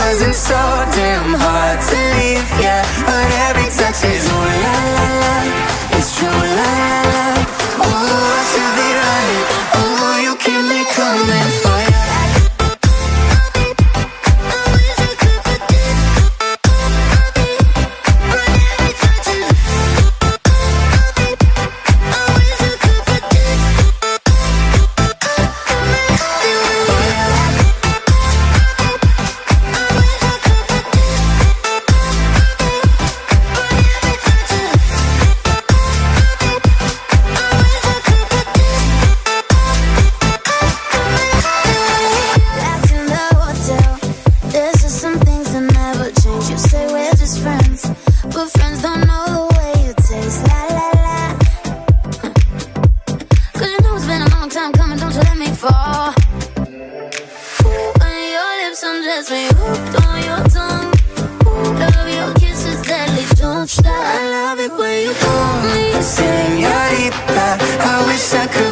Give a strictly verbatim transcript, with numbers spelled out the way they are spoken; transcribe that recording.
wasn't so damn hard to leave, yeah. But every touch is ooh la la la, it's true la la la. Ooh, I should be running, ooh, you keep me coming for you. Señorita, I wish I could